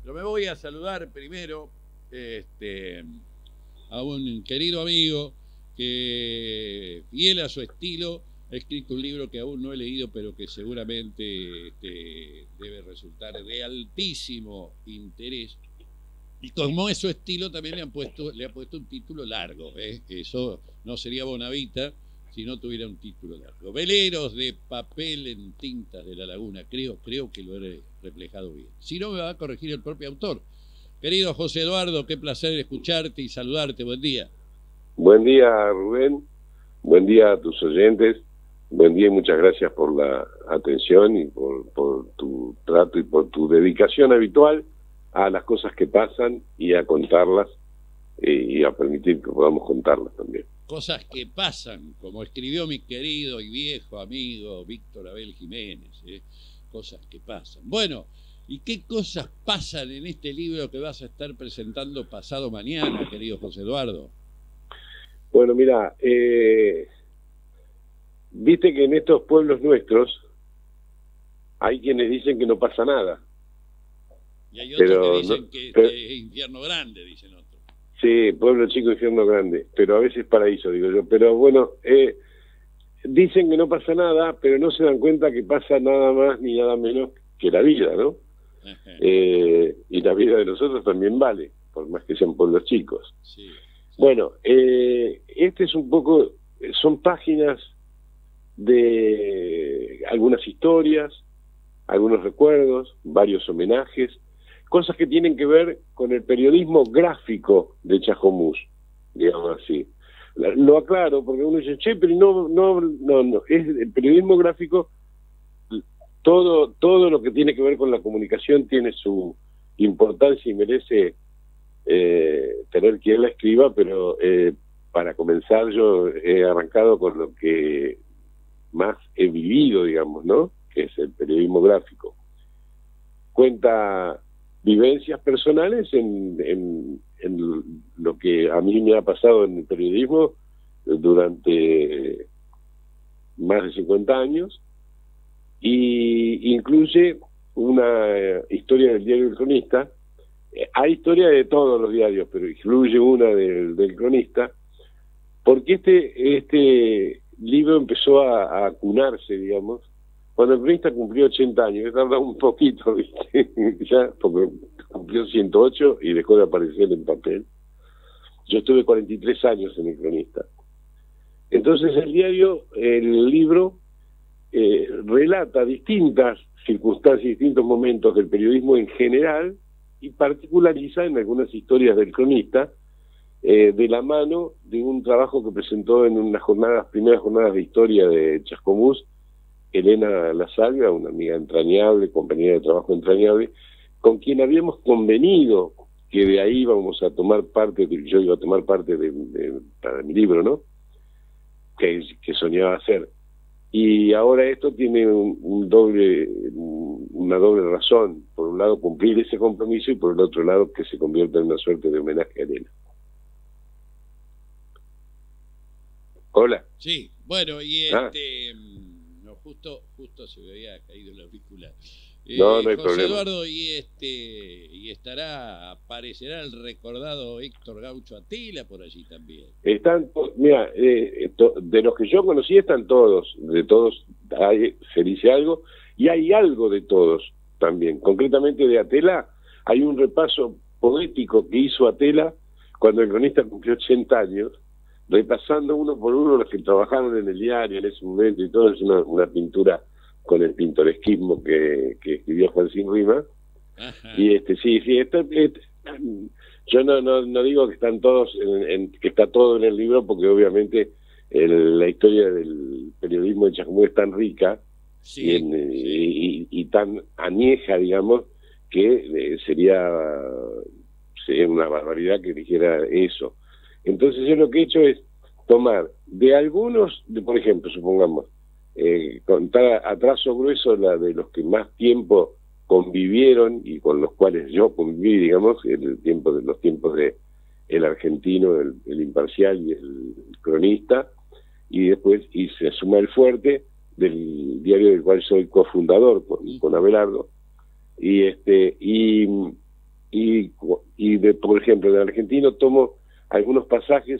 Pero me voy a saludar primero a un querido amigo que, fiel a su estilo, ha escrito un libro que aún no he leído, pero que seguramente debe resultar de altísimo interés. Y como es su estilo, también le ha puesto un título largo, que eso no sería Bonavita si no tuviera un título largo. Veleros de papel en tintas de la laguna. Creo que lo he reflejado bien. Si no, me va a corregir el propio autor. Querido José Eduardo, qué placer escucharte y saludarte. Buen día. Buen día, Rubén. Buen día a tus oyentes. Buen día y muchas gracias por la atención y por tu trato y por tu dedicación habitual a las cosas que pasan y a contarlas y a permitir que podamos contarlas también. Cosas que pasan, como escribió mi querido y viejo amigo Víctor Abel Jiménez. Cosas que pasan. Bueno, ¿y qué cosas pasan en este libro que vas a estar presentando pasado mañana, querido José Eduardo? Bueno, mira, viste que en estos pueblos nuestros hay quienes dicen que no pasa nada. Y hay otros que dicen que es infierno grande, dicen otros. Sí, pueblo chico, infierno grande, pero a veces paraíso, digo yo. Pero bueno, dicen que no pasa nada, pero no se dan cuenta que pasa nada más ni nada menos que la vida, ¿no? Y la vida de nosotros también vale, por más que sean pueblos chicos. Sí. Bueno, este es un poco, son páginas de algunas historias, algunos recuerdos, varios homenajes, cosas que tienen que ver con el periodismo gráfico de Chascomús, digamos así. Lo aclaro porque uno dice, che, pero no, es el periodismo gráfico, todo lo que tiene que ver con la comunicación tiene su importancia y merece tener quien la escriba, pero para comenzar yo he arrancado con lo que más he vivido, digamos, ¿no? Que es el periodismo gráfico. Cuenta vivencias personales en lo que a mí me ha pasado en el periodismo durante más de 50 años y incluye una historia del diario El Cronista. Hay historia de todos los diarios, pero incluye una del Cronista, porque este libro empezó a acunarse, digamos, cuando El Cronista cumplió 80 años, que tardó un poquito, ¿viste? Ya, porque cumplió 108 y dejó de aparecer en papel. Yo estuve 43 años en El Cronista. Entonces el libro relata distintas circunstancias, distintos momentos del periodismo en general, y particulariza en algunas historias del Cronista, de la mano de un trabajo que presentó en unas primeras jornadas de historia de Chascomús, Elena Lasalga, una amiga entrañable, compañera de trabajo entrañable, con quien habíamos convenido que de ahí íbamos a tomar parte, yo iba a tomar parte para mi libro, ¿no? Que soñaba hacer. Y ahora esto tiene una doble razón. Por un lado, cumplir ese compromiso, y por el otro lado, que se convierta en una suerte de homenaje a Elena. Hola. Sí, bueno, y no, justo se me había caído el auricular. No hay José problema. Eduardo, y aparecerá el recordado Héctor Gaucho Atila por allí también. Mira, de los que yo conocí están todos, de todos se dice algo, y hay algo de todos también. Concretamente de Atela, hay un repaso poético que hizo Atela cuando el Cronista cumplió 80 años, repasando uno por uno los que trabajaron en el diario en ese momento, y todo es una pintura con el pintoresquismo que escribió Juan Sin Rima. Ajá. Y yo no digo que están todos que está todo en el libro, porque obviamente la historia del periodismo de Chascomús es tan rica, sí, y tan añeja, digamos, que sería una barbaridad que dijera eso. Entonces yo lo que he hecho es tomar de algunos, por ejemplo, supongamos, contar a trazo grueso la de los que más tiempo convivieron y con los cuales yo conviví, digamos, los tiempos de El Argentino, el Imparcial y el Cronista, y después se suma El Fuerte, del diario del cual soy cofundador con Abelardo, y por ejemplo, del argentino tomo algunos pasajes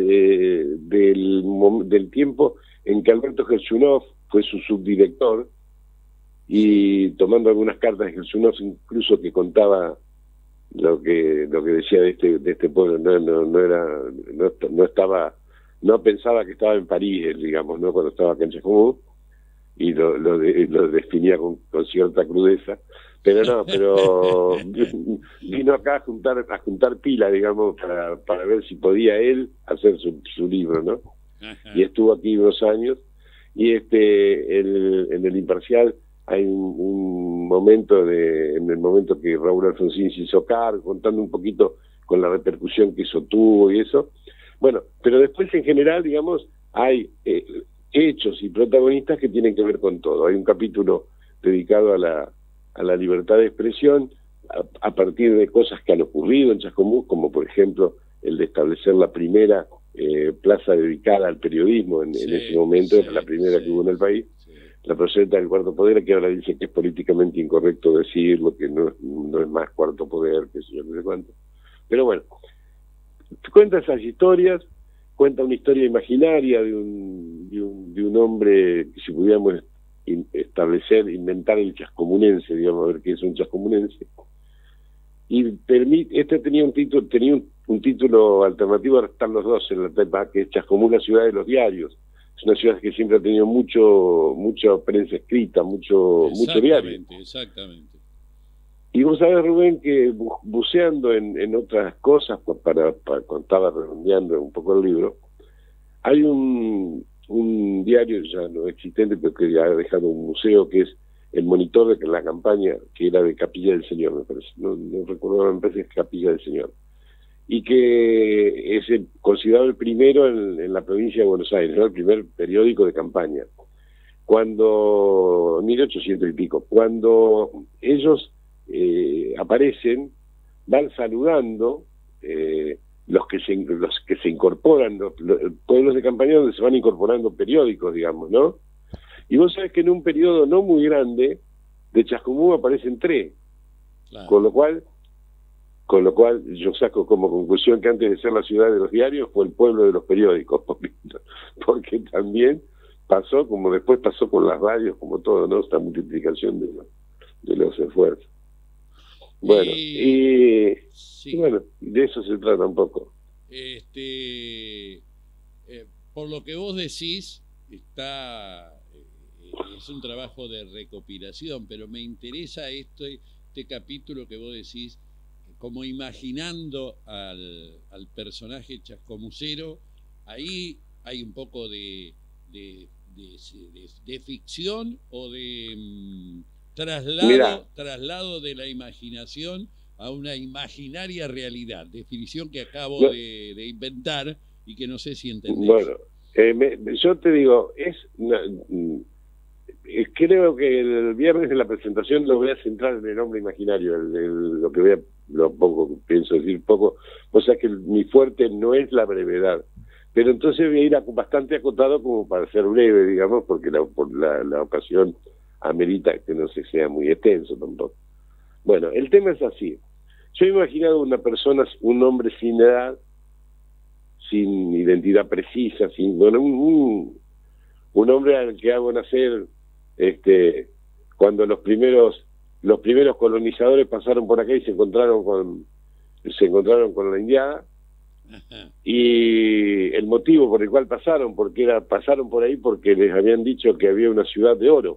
del tiempo en que Alberto Gerchunov fue su subdirector, y tomando algunas cartas de Gerchunov incluso que contaba lo que decía de este pueblo, no pensaba que estaba en París, digamos, ¿no? Cuando estaba acá en Chascomús, y lo definía con cierta crudeza, pero vino acá a juntar pila, digamos, para ver si podía él hacer su libro, ¿no? Y estuvo aquí 2 años, y en el Imparcial hay un momento en el momento que Raúl Alfonsín se hizo cargo, contando un poquito con la repercusión que eso tuvo y eso. Bueno, pero después en general, digamos, hay hechos y protagonistas que tienen que ver con todo. Hay un capítulo dedicado a la libertad de expresión a partir de cosas que han ocurrido en Chascomús, como por ejemplo el de establecer la primera plaza dedicada al periodismo en ese momento, la primera que hubo en el país, la procedente del cuarto poder, que ahora dice que es políticamente incorrecto decirlo, que no es más cuarto poder, que sé yo, no sé cuánto. Pero bueno, cuenta esas historias, cuenta una historia imaginaria de un hombre que, si pudiéramos inventar el chascomunense, digamos, a ver qué es un chascomunense, y tenía un título alternativo, ahora están los dos en la etapa, que es Chascomús, la ciudad de los diarios. Es una ciudad que siempre ha tenido mucha prensa escrita, mucho diario. Exactamente. Y vos sabés, Rubén, que buceando en otras cosas, cuando estaba redondeando un poco el libro, hay un diario ya no existente, pero que ha dejado un museo, que es El Monitor de la Campaña, que era de Capilla del Señor, me parece. No recuerdo, me parece que es Capilla del Señor. Y que es considerado el primero en la provincia de Buenos Aires, ¿no? El primer periódico de campaña. Cuando, 1800 y pico, cuando ellos aparecen, van saludando los que se incorporan, los pueblos de campaña donde se van incorporando periódicos, digamos, ¿no? Y vos sabés que en un periodo no muy grande de Chascomús aparecen 3, claro. Con lo cual yo saco como conclusión que antes de ser la ciudad de los diarios fue el pueblo de los periódicos, porque también pasó, como después pasó con las radios, como todo, ¿no? Esta multiplicación de los esfuerzos. Bueno, sí. Bueno, de eso se trata un poco. Por lo que vos decís, es un trabajo de recopilación, pero me interesa este capítulo que vos decís, como imaginando al personaje chascomusero. Ahí hay un poco de ficción o de traslado de la imaginación a una imaginaria realidad, definición que acabo de inventar y que no sé si entendés. Bueno, yo te digo, creo que el viernes de la presentación lo voy a centrar en el hombre imaginario, lo poco que pienso decir poco, o sea que mi fuerte no es la brevedad, pero entonces voy a ir bastante acotado como para ser breve, digamos, porque la ocasión amerita que no se sea muy extenso tampoco. Bueno, el tema es así. Yo he imaginado una persona, un hombre sin edad, sin identidad precisa, un hombre al que hago nacer cuando los primeros colonizadores pasaron por acá y se encontraron con la indiada. Ajá. Y el motivo por el cual pasaron por ahí porque les habían dicho que había una ciudad de oro.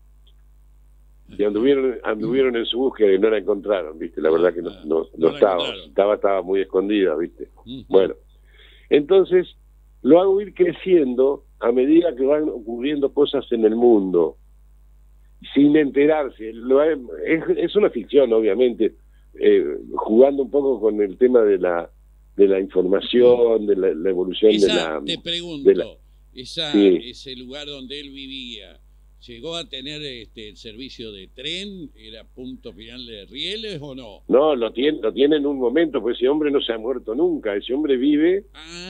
Y anduvieron en su búsqueda y no la encontraron, ¿viste? La verdad que no estaba muy escondida, ¿viste? Bueno, entonces lo hago ir creciendo a medida que van ocurriendo cosas en el mundo, sin enterarse. Es una ficción, obviamente, jugando un poco con el tema de la información, de la evolución te pregunto, ese lugar donde él vivía, ¿llegó a tener el servicio de tren? ¿Era punto final de rieles o no? No, lo tiene en un momento, pues ese hombre no se ha muerto nunca, ese hombre vive.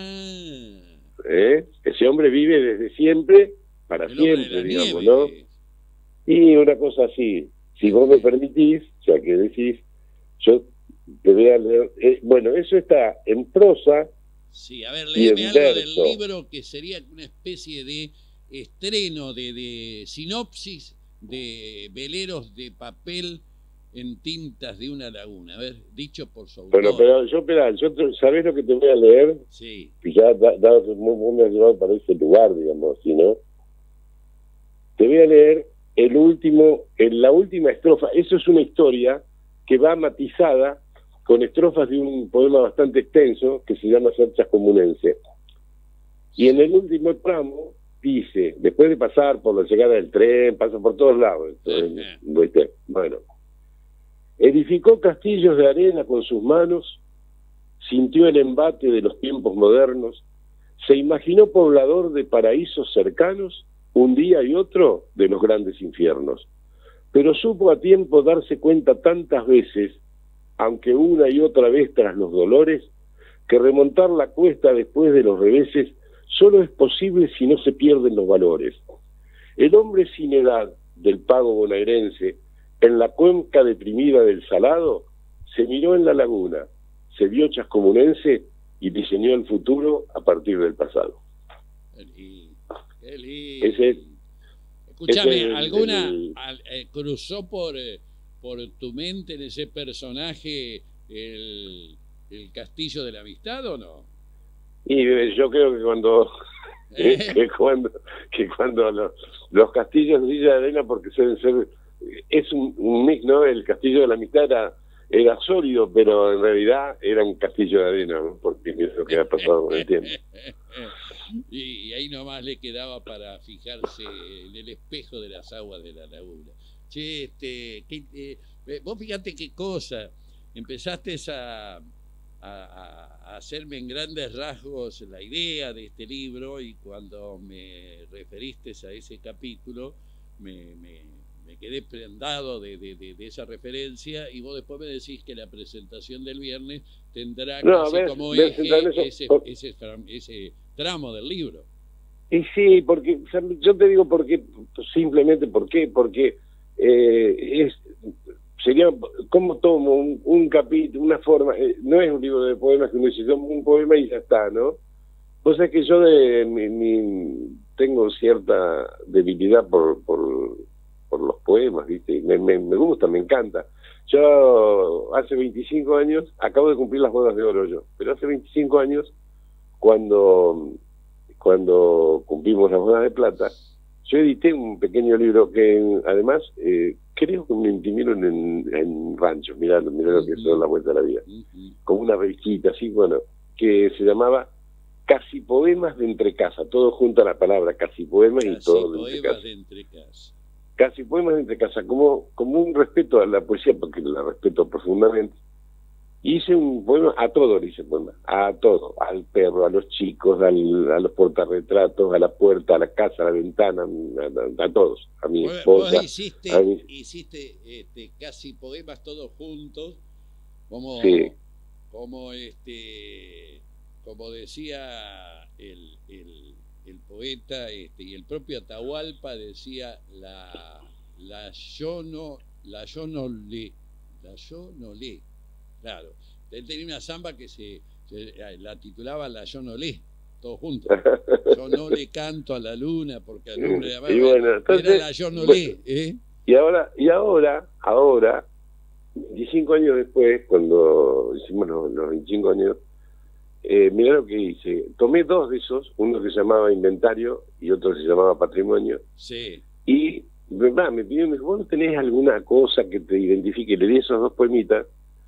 Ese hombre vive desde siempre, para siempre, digamos, ¿no? Y una cosa así, si vos me permitís, ya que decís, yo te voy a leer, bueno, eso está en prosa Sí, a ver, y léeme en algo del verso. libro que sería una especie de estreno, de sinopsis de veleros de papel en tintas de una laguna. A ver, dicho por su autor. Bueno, pero ¿sabés lo que te voy a leer? Sí. Que ya me has llevado para ese lugar, digamos, ¿sí, no? Te voy a leer la última estrofa. Eso es una historia que va matizada con estrofas de un poema bastante extenso que se llama Cerchas Comunense. Y en el último tramo dice, después de pasar por la llegada del tren, pasa por todos lados. Bueno, edificó castillos de arena con sus manos, sintió el embate de los tiempos modernos, se imaginó poblador de paraísos cercanos, un día y otro de los grandes infiernos. Pero supo a tiempo darse cuenta tantas veces, aunque una y otra vez tras los dolores, que remontar la cuesta después de los reveses solo es posible si no se pierden los valores. El hombre sin edad del pago bonaerense, en la cuenca deprimida del Salado, se miró en la laguna, se vio chascomunense y diseñó el futuro a partir del pasado. Qué lindo. Ese, Escúchame, ¿alguna cruzó por tu mente en ese personaje el castillo de la amistad o no? Y yo creo que cuando los castillos de Villa de Arena, porque suelen ser, es un mix, ¿no? El castillo de la amistad era sólido, pero en realidad era un castillo de arena, ¿no? Porque es lo que ha pasado con el tiempo. Y ahí nomás le quedaba para fijarse en el espejo de las aguas de la laguna. Che, vos fíjate qué cosa, empezaste a hacerme en grandes rasgos la idea de este libro, y cuando me referiste a ese capítulo me quedé prendado de esa referencia, y vos después me decís que la presentación del viernes tendrá como eje ese tramo del libro. Y sí, porque yo te digo simplemente por qué, porque sería como tomo un capítulo, una forma, no es un libro de poemas que uno dice, un poema y ya está, ¿no? Vos sabés que yo tengo cierta debilidad por los poemas, ¿viste? Me gusta, me encanta. Yo hace 25 años, acabo de cumplir las bodas de oro yo, pero hace 25 años, cuando cumplimos las bodas de plata, yo edité un pequeño libro que además creo que me imprimieron en Rancho, mirá lo que son la vuelta a la vida, como una revistita así, bueno, que se llamaba Casi Poemas de Entrecasa, todo junto a la palabra Casi Poemas y todo de Entrecasa. Casi Poemas de Entrecasa, como un respeto a la poesía, porque la respeto profundamente. Hice un poema, a todo le hice poema, a todo, al perro, a los chicos, a los portarretratos, a la puerta, a la casa, a la ventana, a todos, a mi esposa. Vos hiciste casi poemas todos juntos, como decía el poeta, y el propio Atahualpa decía yo no le. Claro, él tenía una samba que se la titulaba La Yo no le, todos juntos. Yo no le canto a la luna porque a la luna y bueno, entonces, era La Yo no le. Y ahora, 25 años después, cuando hicimos los 25 años, mirá lo que hice. Tomé dos de esos, uno que se llamaba Inventario y otro que se llamaba Patrimonio. Sí. Y me pidió, me dijo, ¿vos no tenés alguna cosa que te identifique? Le di esos dos poemitas.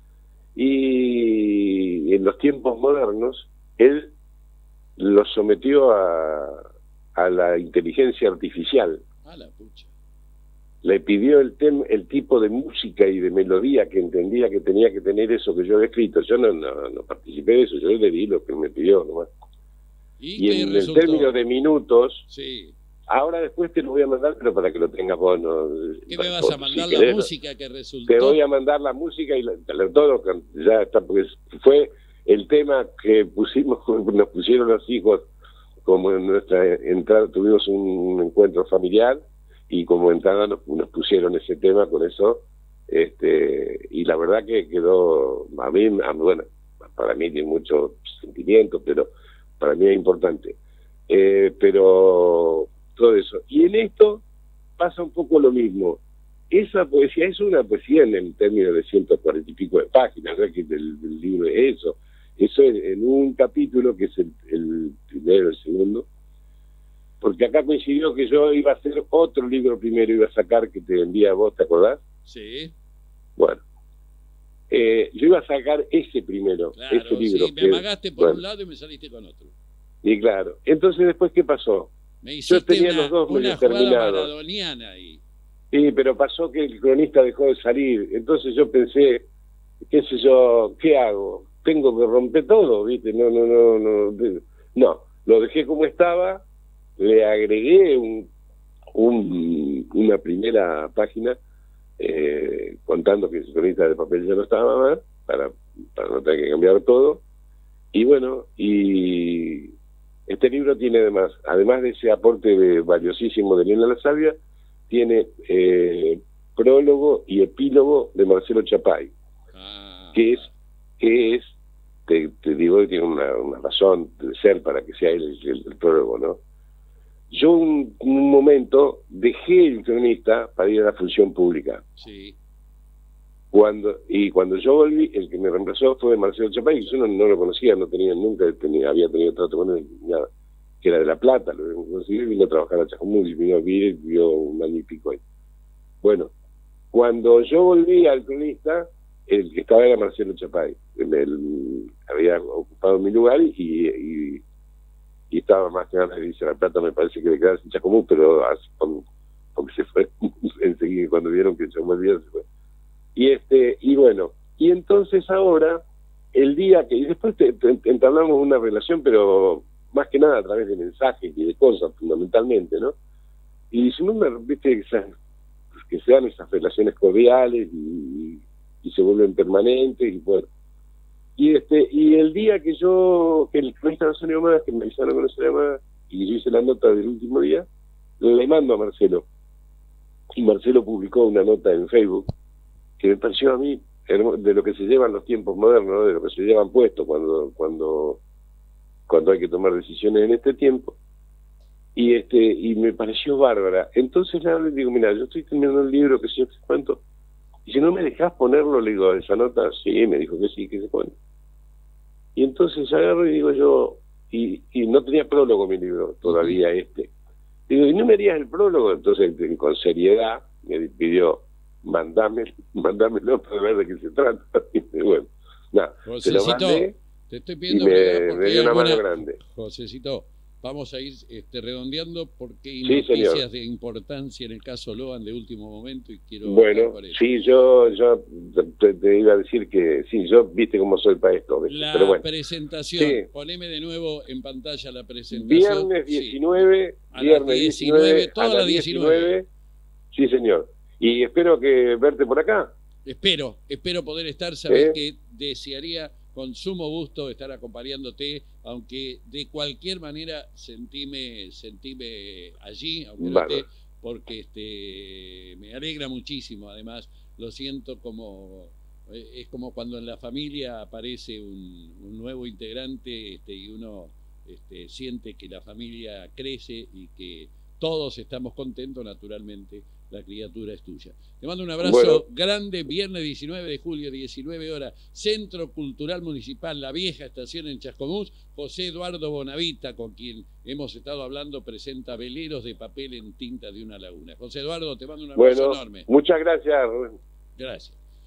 Y en los tiempos modernos él los sometió a la inteligencia artificial. La pucha. Le pidió el tipo de música y de melodía que entendía que tenía que tener eso que yo había escrito. Yo no participé de eso, yo le di lo que me pidió nomás. Y en el término de minutos, sí. Ahora después te lo voy a mandar, pero para que lo tengas vos. ¿Qué me vas a mandar la música que resultó? Te voy a mandar la música y todo, ya está, porque fue el tema que nos pusieron los hijos, como en nuestra entrada tuvimos un encuentro familiar, y como entrada nos pusieron ese tema con eso, y la verdad que quedó bueno, para mí tiene mucho sentimiento, pero para mí es importante. Pero todo eso. Y en esto pasa un poco lo mismo. Esa poesía es una poesía en términos de 140 y pico de páginas, ¿no? Que el libro es eso. Eso es en un capítulo, que es el primero, el segundo, porque acá coincidió que yo iba a hacer otro libro primero, iba a sacar, que te envía a vos, ¿te acordás? Sí. Bueno, yo iba a sacar ese primero, Claro, ese libro. sí, me amagaste por un lado y me saliste con otro. Y claro, entonces después, ¿qué pasó? Me hiciste yo tenía los dos una medio jugada terminados. maradoniana ahí. Sí, pero pasó que el cronista dejó de salir, entonces yo pensé, qué sé yo, ¿qué hago? Tengo que romper todo, ¿viste? No, lo dejé como estaba, le agregué una primera página contando que el cronista de papel ya no estaba más, para no tener que cambiar todo. Y bueno, y este libro tiene además de ese aporte valiosísimo de Elena La Sabia, tiene prólogo y epílogo de Marcelo Chapay, que es te digo que tiene una razón de ser para que sea él el prólogo, ¿no? Yo un momento dejé el cronista para ir a la función pública. Sí. Cuando yo volví, el que me reemplazó fue Marcelo Chapay, que yo no lo conocía, nunca había tenido trato con él, nada, que era de La Plata, lo conseguí, vino a trabajar a Chascomús y vivió un año y pico ahí. Bueno, cuando yo volví al cronista, el que estaba era Marcelo Chapay, había ocupado mi lugar y estaba más que nada, dice La Plata, me parece que le quedaba en Chascomús, pero porque se fue enseguida, cuando vieron que yo volvía, se fue. Y bueno, y entonces ahora, el día que, y después entablamos una relación, pero más que nada a través de mensajes y de cosas, fundamentalmente, ¿no? Y si no, viste, que se dan esas relaciones cordiales y se vuelven permanentes, y bueno. Y el día que el cronista no salió más, que me avisaron que no salió más, y yo hice la nota del último día, le mando a Marcelo. Y Marcelo publicó una nota en Facebook que me pareció a mí de lo que se llevan los tiempos modernos, ¿no? De lo que se llevan puestos cuando hay que tomar decisiones en este tiempo, y me pareció bárbara. Entonces le hablo y digo, mira, yo estoy terminando el libro, que sé yo, cuánto, y si no me dejás ponerlo, le digo, esa nota, sí, me dijo que sí, que se pone. Y entonces agarro y digo yo, y no tenía prólogo mi libro, todavía digo, ¿y no me harías el prólogo? Entonces, con seriedad, me pidió, mandámelo para ver de qué se trata. Y bueno, nada, se lo mandé, te estoy pidiendo y me dio una mano grande. Josecito, vamos a ir redondeando porque hay sí, noticias señor. de importancia en el caso Logan de último momento y quiero... Bueno, sí, yo te iba a decir que sí, yo viste cómo soy para esto. Pero bueno. Presentación, sí. Poneme de nuevo en pantalla la presentación. Viernes 19, sí. Viernes 19, todas las 19. Sí, señor. Y espero que verte por acá. Espero poder estar, sabés que desearía con sumo gusto estar acompañándote, aunque de cualquier manera sentime allí, aunque no esté, porque me alegra muchísimo. Además, lo siento es como cuando en la familia aparece un nuevo integrante, y uno siente que la familia crece y que todos estamos contentos. Naturalmente la criatura es tuya. Te mando un abrazo grande. Viernes 19 de julio, 19 horas, Centro Cultural Municipal, la vieja estación en Chascomús. José Eduardo Bonavita, con quien hemos estado hablando, presenta Veleros de papel en tinta de una laguna. José Eduardo, te mando un abrazo enorme. Muchas gracias, Rubén. Gracias.